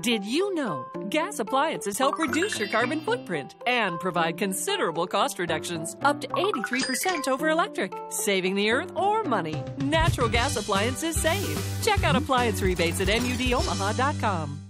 Did you know gas appliances help reduce your carbon footprint and provide considerable cost reductions, up to 83% over electric, saving the earth or money? Natural gas appliances save. Check out appliance rebates at nudomaha.com.